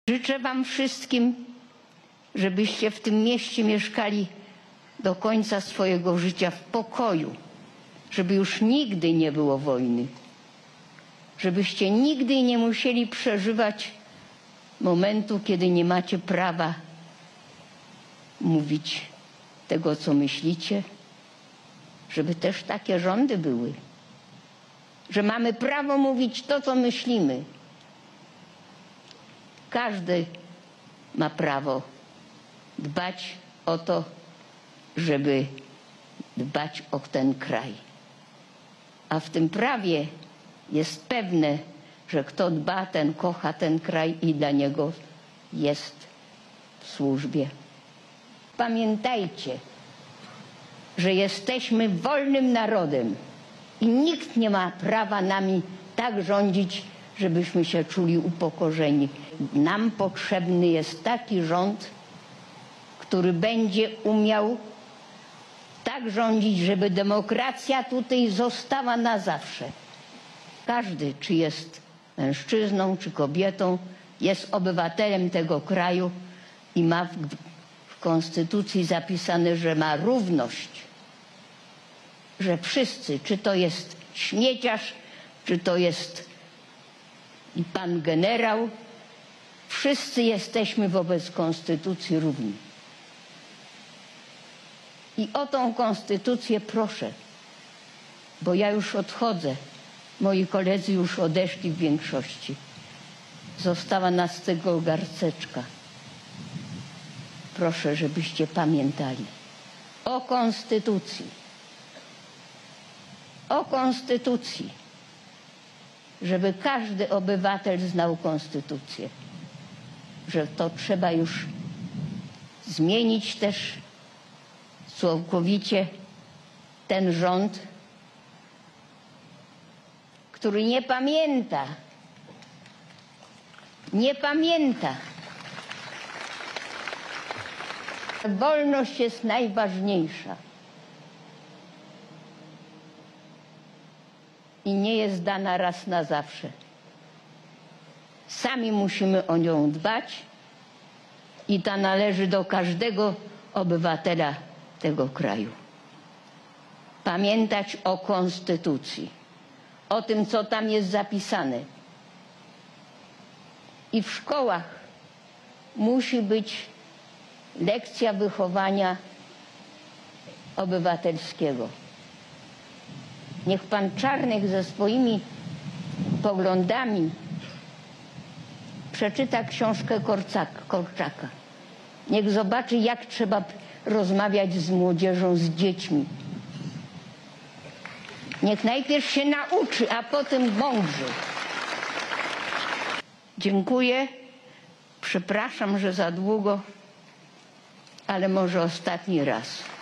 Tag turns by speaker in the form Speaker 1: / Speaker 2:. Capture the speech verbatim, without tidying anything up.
Speaker 1: Życzę wam wszystkim, żebyście w tym mieście mieszkali do końca swojego życia w pokoju, żeby już nigdy nie było wojny, żebyście nigdy nie musieli przeżywać momentu, kiedy nie macie prawa mówić tego, co myślicie, żeby też takie rządy były, że mamy prawo mówić to, co myślimy. Każdy ma prawo dbać o to, żeby dbać o ten kraj. A w tym prawie jest pewne, że kto dba, ten kocha ten kraj i dla niego jest w służbie. Pamiętajcie, że jesteśmy wolnym narodem i nikt nie ma prawa nami tak rządzić, żebyśmy się czuli upokorzeni. Nam potrzebny jest taki rząd, który będzie umiał tak rządzić, żeby demokracja tutaj została na zawsze. Każdy, czy jest mężczyzną, czy kobietą, jest obywatelem tego kraju i ma w, w konstytucji zapisane, że ma równość. Że wszyscy, czy to jest śmieciarz, czy to jest i pan generał, wszyscy jesteśmy wobec konstytucji równi. I o tą konstytucję proszę, bo ja już odchodzę. Moi koledzy już odeszli w większości. Została nas tylko garsteczka. Proszę, żebyście pamiętali o konstytucji. O konstytucji. Żeby każdy obywatel znał konstytucję. Że to trzeba już zmienić też całkowicie ten rząd, który nie pamięta, nie pamięta. Wolność jest najważniejsza i nie jest dana raz na zawsze. Sami musimy o nią dbać i ta należy do każdego obywatela tego kraju. Pamiętać o konstytucji, o tym, co tam jest zapisane. I w szkołach musi być lekcja wychowania obywatelskiego. Niech pan Czarnek ze swoimi poglądami przeczyta książkę Korczaka. Niech zobaczy, jak trzeba rozmawiać z młodzieżą, z dziećmi. Niech najpierw się nauczy, a potem mądrzy. Dziękuję. Przepraszam, że za długo, ale może ostatni raz.